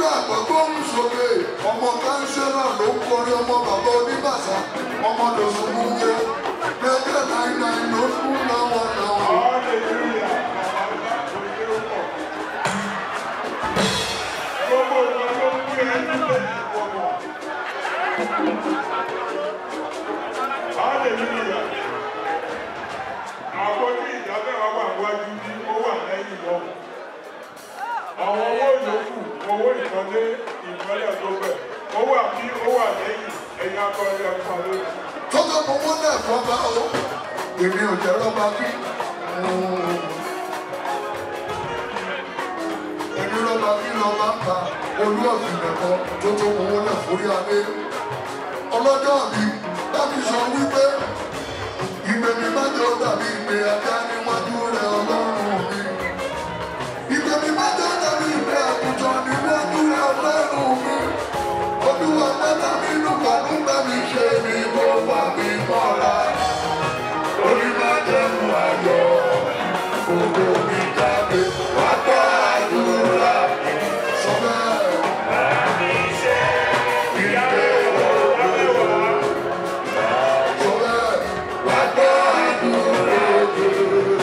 àgbọ̀gbọ́ ń sókè ọmọ kánsẹ́là ló ń kọrin ọmọ bàbá oníbàṣà ọmọ lòsùn mú wé lẹ́gbẹ̀ẹ́ náírà ló ń kú náwó náwó. Gbogbo ìgbà ló ń gbé ẹni lé ìwọ̀wọ̀. Hallelujah. Àwọn tí ìdábẹ́ wa wà wájú ní ó wà lẹ́yìn wọn. Àwọn owó yòókù, owó ìkọ́lé, ìmọ́lẹ̀ tó bẹ̀. Ó wà bí ó wà lẹ́yìn ẹ̀yìn akọrin ọ̀pọ̀ lónìí. Tọ́jọ́ mo wọ́n náà fọ́ bá o, èmi ò jẹ́ rọ́bà bí. Èmi rọ́bà bí lọ́ba ń ta olú ọ̀sìn ẹ̀kọ́ tó tó mo wọ́n náà forí adé. Ọlọ́jọ́ mi dábì sọ wípé ìgbè mi má jẹ́ ó dàbí ìgbè ajá níwájú rẹ̀ ọlọ́run mi. Ìgbè mi má jẹ́ ó dàbí ìgbè àgùntàn níwájú rẹ̀ ọlọ́run mi. Olúwa mẹ́ta nínú gbàdúgbà mi ṣe ni kó wà mí mọ́ra. Orí má jẹ́ mú ayọ̀, ògo mi jáde, wá gbọ́ àdúrà. Sọ bẹ́ẹ̀. Àmì ṣe ìgbé òwe. Sọ bẹ́ẹ̀. Wá gbọ́ àdúrà.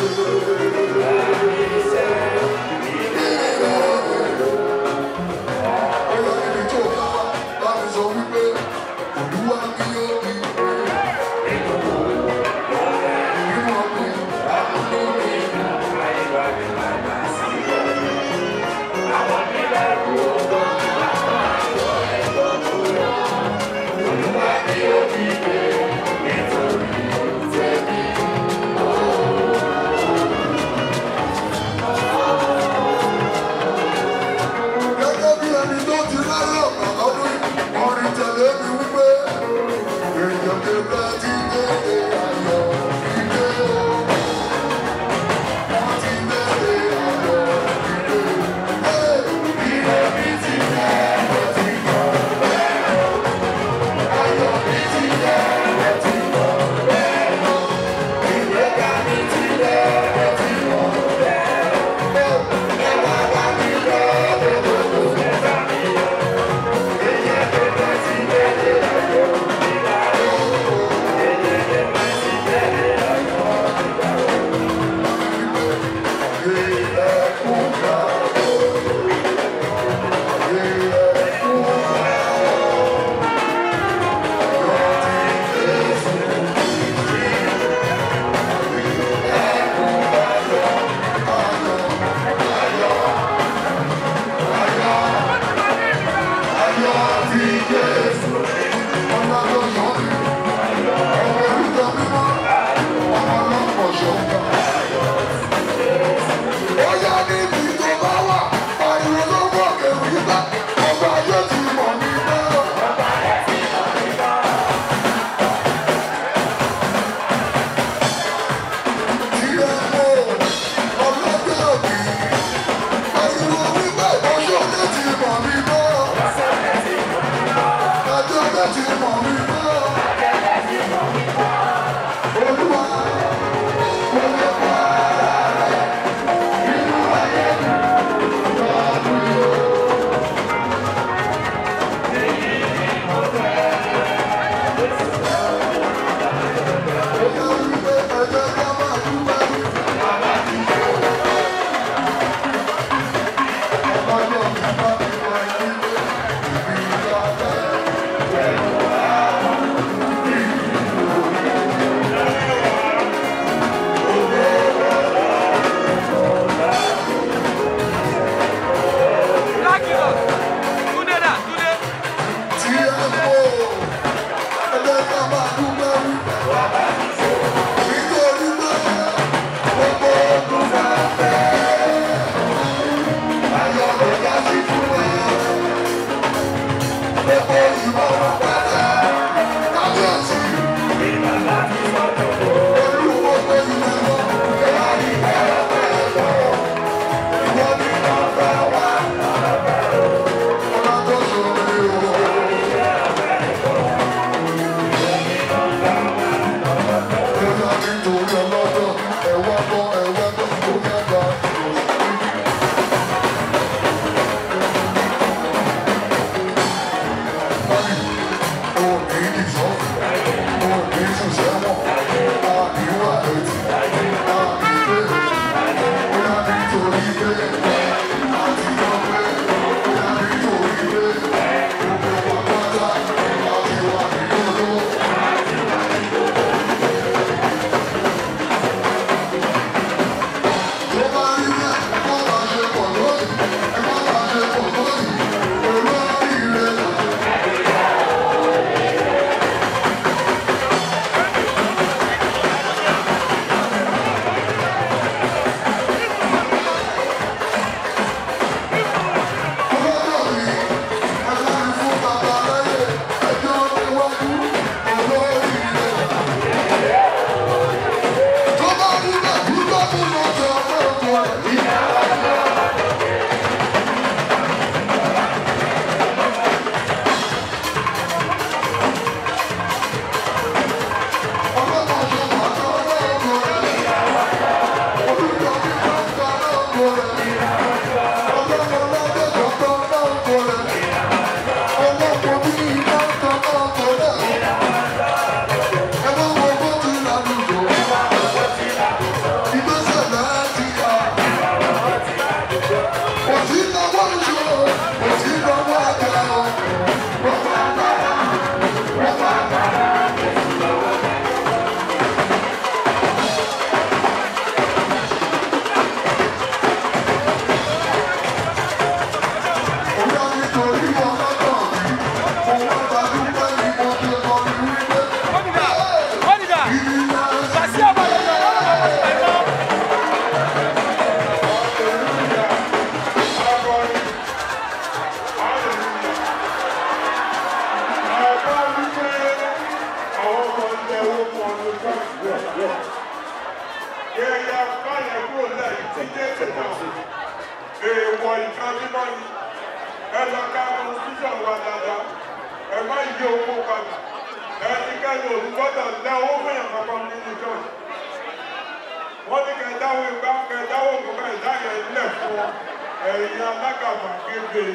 Èèwọ̀ ìkan mímọ́ ni ẹ lọ ká constitution wa dáadáa ẹ má yí owó padà ẹnikẹ́ni olùgbọ́dọ̀ lẹ owó fẹ̀yàn kankan nínú ìjọ wọ́n ní kẹdáwó ìgbà kẹdáwó òkúta ìdáyẹ ilẹ̀ fún ẹ̀yìn alágàbà gébé.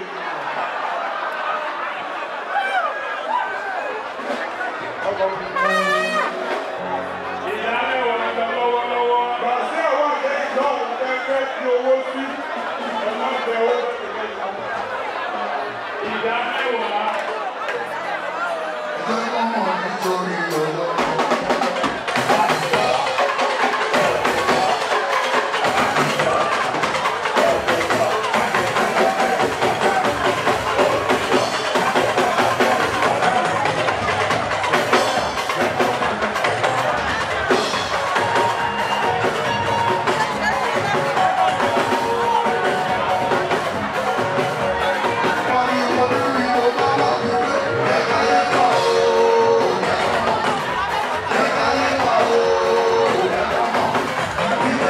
Ìyáálé wọn lọ lọ́wọ́lọ́wọ́. Bàṣẹ́ àwọn àgbẹ̀ ìjọ òun fẹ́ fi owó sí.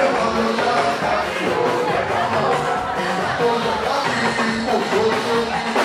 Oh,